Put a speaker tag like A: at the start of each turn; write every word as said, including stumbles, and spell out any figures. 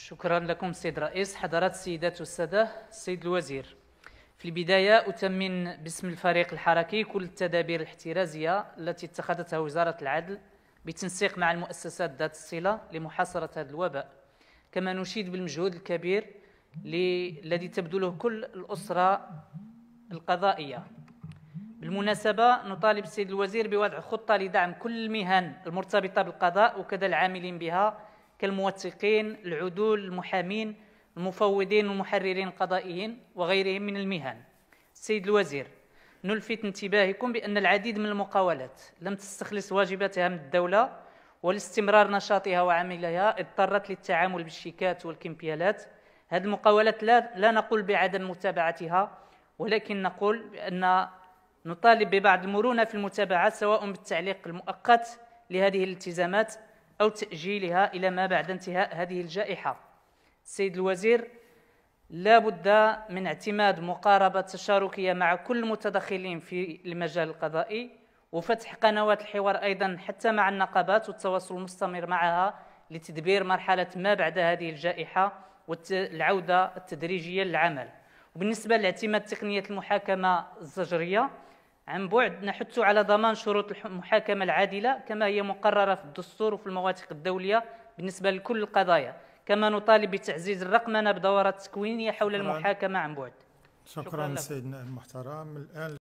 A: شكرا لكم سيد الرئيس. حضرات السيدات والسادة، السيد الوزير، في البداية أتمن باسم الفريق الحركي كل التدابير الاحترازية التي اتخذتها وزارة العدل بالتنسيق مع المؤسسات ذات الصلة لمحاصرة هذا الوباء، كما نشيد بالمجهود الكبير الذي تبذله كل الأسرة القضائية. بالمناسبة نطالب السيد الوزير بوضع خطة لدعم كل المهن المرتبطة بالقضاء وكذا العاملين بها كالموثقين، العدول، المحامين، المفوضين والمحررين القضائيين وغيرهم من المهن. السيد الوزير، نلفت انتباهكم بأن العديد من المقاولات لم تستخلص واجباتها من الدولة، ولاستمرار نشاطها وعملها اضطرت للتعامل بالشيكات والكمبيالات. هذه المقاولات لا, لا نقول بعدم متابعتها، ولكن نقول بأن نطالب ببعض المرونة في المتابعة، سواء بالتعليق المؤقت لهذه الالتزامات أو تأجيلها إلى ما بعد انتهاء هذه الجائحة. السيد الوزير، لا بد من اعتماد مقاربة تشاركية مع كل المتدخلين في المجال القضائي، وفتح قنوات الحوار أيضا حتى مع النقابات والتواصل المستمر معها لتدبير مرحلة ما بعد هذه الجائحة والعودة التدريجية للعمل. وبالنسبة لاعتماد تقنية المحاكمة الزجرية عن بعد، نحث على ضمان شروط المحاكمة العادلة كما هي مقررة في الدستور وفي المواثيق الدولية بالنسبة لكل القضايا، كما نطالب بتعزيز الرقمنة بدورات تكوينية حول المحاكمة عن بعد.
B: شكرا, شكرا سيدنا المحترم. الآن